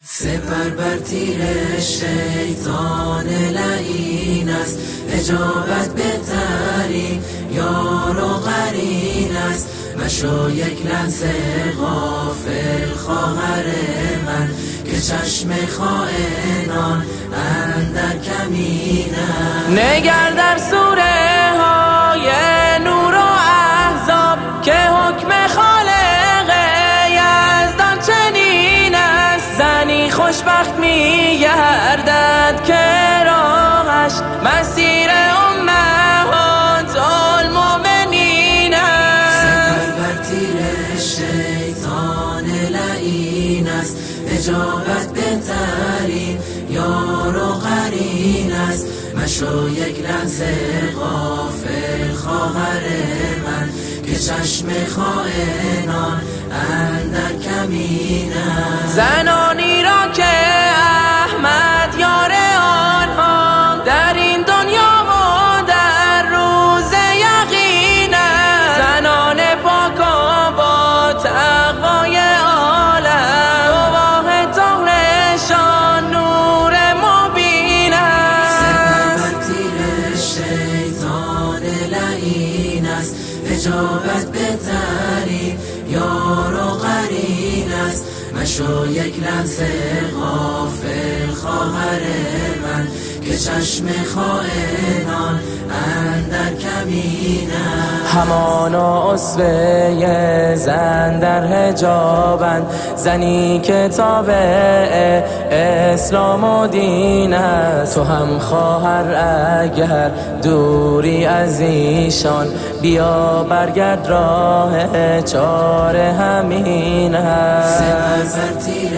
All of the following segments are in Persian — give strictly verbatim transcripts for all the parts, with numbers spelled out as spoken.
سپر بر تیر شیطان لعین است، اجابت بهترین یار و قرین است. مشو یک لحظه غافل خواهر من، که چشم خائنان اندر کمین است. نگر در سوره های نور و احزاب، که حکم خالق یزدان چنین است. زنی خوشبخت می گردد که راهش مسیر امهات المؤمنین است. سپر بر تیر شیطان لعین است، اجابت بهترین یار و قرین است. مشو یک لحظه غافل خواهر من، که چشم خائنان اندر کمین است. زنانی را که احمد یار آنها در این دنیا و در روز یقین است. زنان پاک و با تقوای عالم، گواه طهرشان نور مبین است. سپر بر تیر شیطان لعین است، اجابت بهترین یار و قرین است. مشو یک لحظه غافل خواهر من، که چشم خائنان اندر کمین است. همانا اسوه زن در حجابند، زنی که تابع اسلام و دین است. تو هم خواهر اگر دوری از ایشان، بیا برگرد راه چاره همین است. سپر بر تیر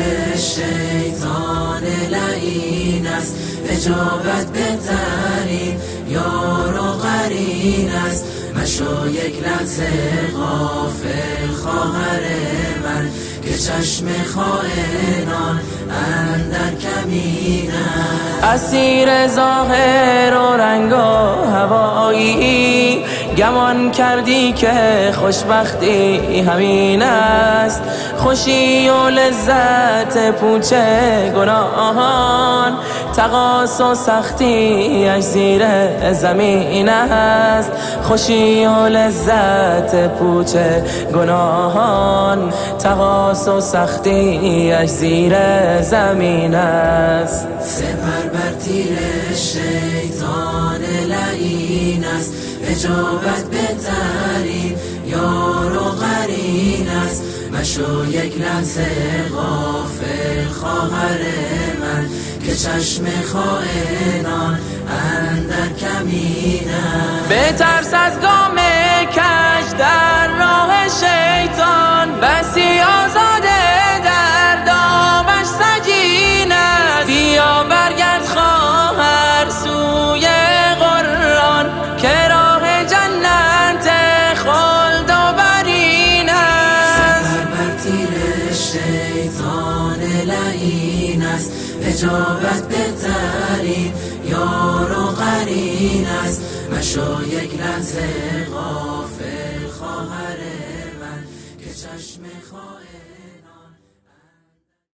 شیطان لعین است، اجابت بهترین یار و قرین است. مشو یک لحظه غافل خواهر من، که چشم خائنان اندر کمین است. اسیر ظاهر و رنگ و هوایی، گمان کردی که خوشبختی همین است. خوشی و لذت پوچ گناهان، تقاص و سختی اش زیر زمین است. خوشی و لذت پوچ گناهان، تقاص و سختی اش زیر زمین است. سپر بر تیر شیطان لعین است، اجابت بهترین یار و قرین است. مشو یک لحظه غافل خواهر من، که چشم خائنان اندر کمین است. بترس از گام کج در راه شیطان، بسی آزاده در دامش سجین است. بیا برگرد خواهر سوی قرآن، که راه جنت خلد و برین است. سپر بر تیر شیطان لعین است، اجابت بهترین یار و قرین است. مشو یک لحظه غافل خواهر من، که چشم خائن